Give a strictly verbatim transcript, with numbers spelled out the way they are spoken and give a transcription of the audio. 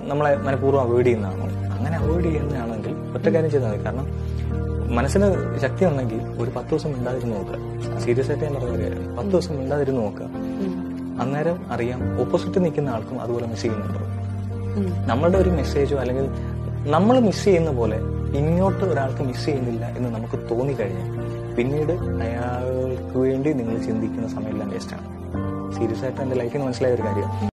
നമ്മളെ മനഃപൂർവ്വം അവോയ്ഡ് ചെയ്യുന്നതാണോ? അങ്ങനെ അവോയ്ഡ് ചെയ്യുന്നതാണെങ്കിൽ ഒറ്റ കാര്യം ചെയ്താൽ മതി. കാരണം മനസ്സിന് ശക്തി ഉണ്ടെങ്കിൽ ഒരു പത്ത് ദിവസം മിണ്ടാതിരുന്ന് നോക്കുക. സീരിയസ് ആയിട്ട് ഞാൻ പറഞ്ഞ കാര്യം, പത്ത് ദിവസം മിണ്ടാതിരുന്ന് നോക്കുക. അന്നേരം അറിയാം ഓപ്പോസിറ്റ് നിൽക്കുന്ന ആൾക്കും അതുപോലെ മിസ് ചെയ്യുന്നുണ്ടോ. നമ്മളുടെ ഒരു മെസ്സേജോ അല്ലെങ്കിൽ നമ്മൾ മിസ് ചെയ്യുന്ന പോലെ ഇങ്ങോട്ട് ഒരാൾക്ക് മിസ് ചെയ്യുന്നില്ല എന്ന് നമുക്ക് തോന്നിക്കഴിഞ്ഞാൽ പിന്നീട് അയാൾക്ക് വേണ്ടി നിങ്ങൾ ചിന്തിക്കുന്ന സമയമെല്ലാം വേസ്റ്റാണ്. സീരിയസ് ആയിട്ട് എന്റെ ലൈഫിൽ നിന്ന് മനസ്സിലായ ഒരു കാര്യം.